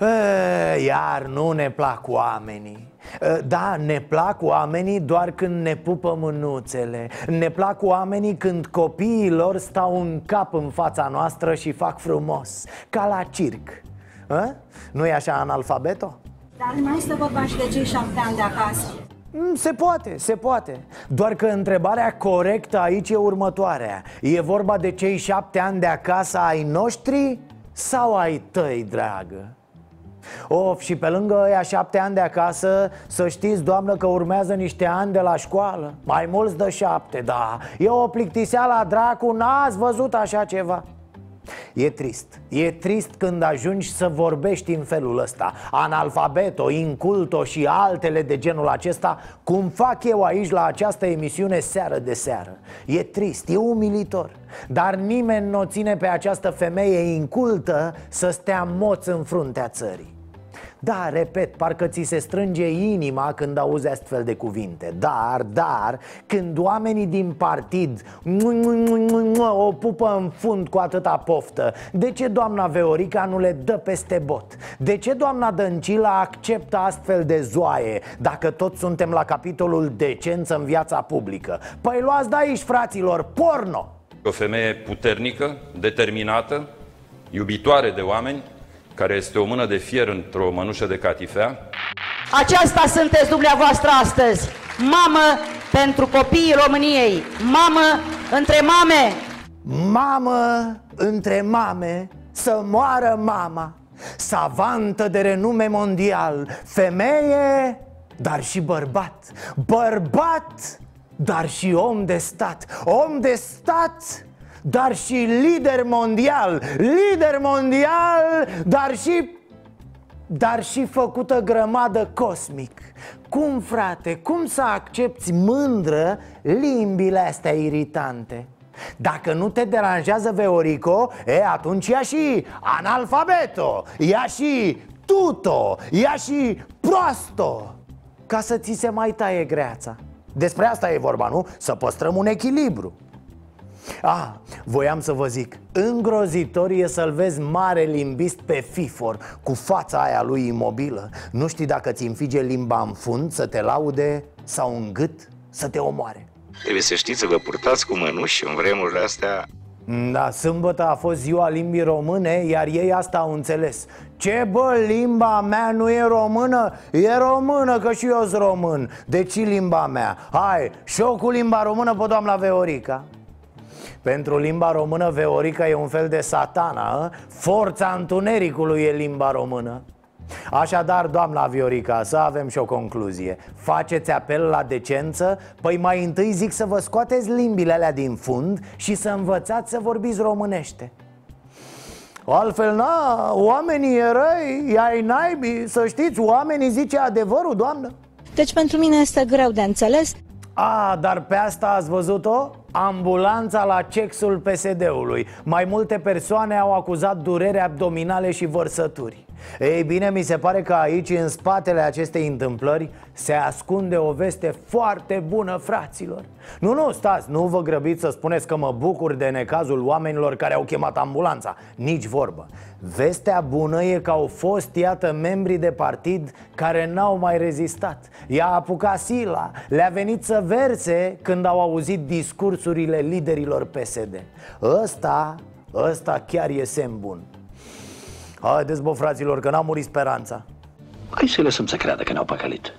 Iar nu ne plac oamenii. Da, ne plac oamenii doar când ne pupă mânuțele. Ne plac oamenii când copiii lor stau în cap în fața noastră și fac frumos, ca la circ. Nu-i așa, analfabeto? Dar mai este vorba și de cei 7 ani de acasă. Se poate, se poate. Doar că întrebarea corectă aici e următoarea. E vorba de cei 7 ani de acasă ai noștri sau ai tăi, dragă? Of, și pe lângă ăia 7 ani de acasă, să știți, doamnă, că urmează niște ani de la școală. Mai mulți de 7, da. E o plictiseală a dracu, n-ați văzut așa ceva. E trist când ajungi să vorbești în felul ăsta, analfabeto, inculto și altele de genul acesta, cum fac eu aici la această emisiune seară de seară. E trist, e umilitor. Dar nimeni nu o ține pe această femeie incultă să stea moț în fruntea țării. Da, repet, parcă ți se strânge inima când auzi astfel de cuvinte. Dar, când oamenii din partid o pupă în fund cu atâta poftă, de ce doamna Veorica nu le dă peste bot? De ce doamna Dăncilă acceptă astfel de zoaie, dacă tot suntem la capitolul decență în viața publică? Păi luați de aici, fraților, porno! O femeie puternică, determinată, iubitoare de oameni, care este o mână de fier într-o mănușă de catifea. Aceasta sunteți dumneavoastră astăzi, mamă pentru copiii României, mamă între mame. Mamă între mame, să moară mama. Savantă de renume mondial, femeie, dar și bărbat. Bărbat, dar și om de stat. Om de stat, dar și lider mondial. Lider mondial, dar și făcută grămadă cosmic. Cum, frate, cum să accepti mândră limbile astea iritante? Dacă nu te deranjează, Veorico, atunci ia și analfabeto, ia și tuto, ia și prosto, ca să ți se mai taie greața. Despre asta e vorba, nu? Să păstrăm un echilibru. Voiam să vă zic, îngrozitor e să-l vezi mare limbist pe FIFOR, cu fața aia lui imobilă. Nu știi dacă ți înfige limba în fund să te laude sau în gât să te omoare. Trebuie să știți să vă purtați cu mănuși în vremurile astea. Da, sâmbătă a fost ziua limbii române, iar ei asta au înțeles. Ce bă, limba mea nu e română? E română, că și eu sunt român. Deci limba mea. Hai, și-o cu limba română pe doamna Veorica. Pentru limba română, Veorica e un fel de satana, forța întunericului e limba română. Așadar, doamna Veorica, să avem și o concluzie. Faceți apel la decență? Păi mai întâi zic să vă scoateți limbile alea din fund și să învățați să vorbiți românește. Altfel, oamenii e răi, ai naibii. Să știți, oamenii zice adevărul, doamnă. Deci pentru mine este greu de înțeles. Dar pe asta ați văzut-o? Ambulanța la cexul PSD-ului. Mai multe persoane au acuzat durere abdominale și vărsături. Ei bine, mi se pare că aici, în spatele acestei întâmplări, se ascunde o veste foarte bună, fraților. Nu, stați, nu vă grăbiți să spuneți că mă bucur de necazul oamenilor care au chemat ambulanța. Nici vorbă. Vestea bună e că au fost, iată, membrii de partid care n-au mai rezistat. I-a apucat sila, le-a venit să verse când au auzit discursurile liderilor PSD. Ăsta chiar e semn bun. Haideți, bă, fraților, că n-a murit speranța. Hai să lăsăm să creadă că ne-au păcălit.